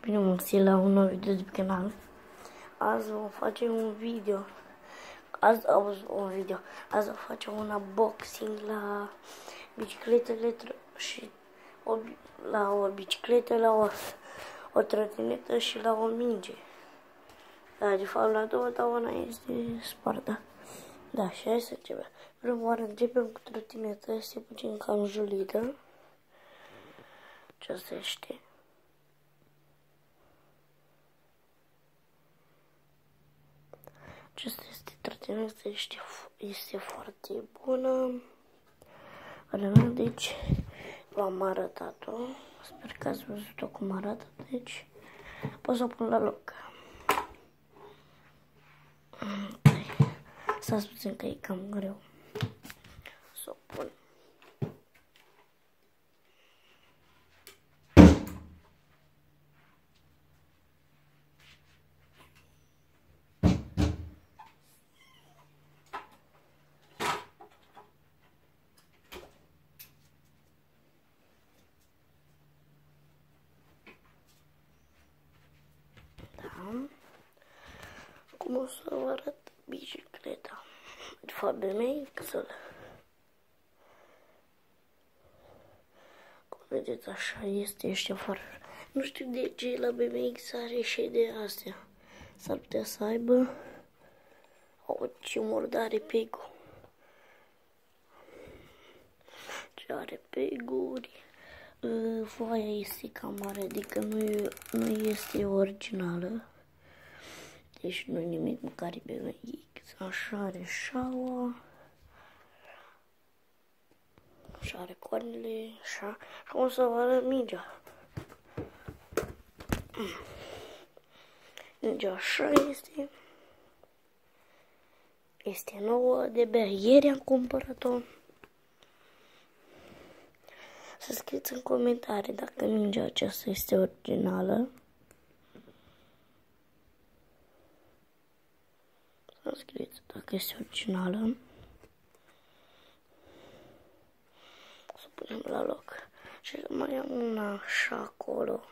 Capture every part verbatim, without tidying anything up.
Bine, mă găsit la un nou video de pe canal. Azi vom face un video. Azi auzi un video. Azi vom face un unboxing la bicicletele și o, la o bicicletă, la o, o trotinetă și la o minge. Da, de fapt la două, dar una este spartă. Da, și hai să începem. Prima oară începem cu trotineta, este puțin cam julită. Ce asta este? Aceasta este trotinetă, este, este foarte bună. Deci, v-am arătat-o. Sper că ați văzut-o cum arată. Deci, pot să o pun la loc. Stați puțin că e cam greu să o pun. Cum o să vă arăt bicicleta? De fapt, B M X-ul. Cum vedeți, așa este, este afară. Nu știu de ce la B M X are și de astea. S-ar putea să aibă. O, ce murdare pegul. Ce are peguri. Foaia este cam mare, adică nu, nu este originală. Deci nu nimic măcar e B M X. Așa are șaua. Așa are coarnele. Așa. Și o să vă arăt mingea. Mingea așa este. Este nouă. De-abia ieri am cumpărat-o. Să scrieți în comentarii dacă mingea aceasta este originală. Să scrieți dacă este originală. O să punem la loc. Și mai am una așa acolo.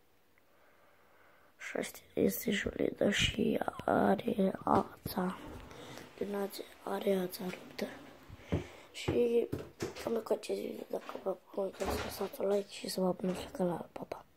Și asta este julită și are ața. Din ața are ața ruptă. Și cam cu acest video, dacă vă plăcut, să lăsați un like și să vă abonați la canal. Pa, pa!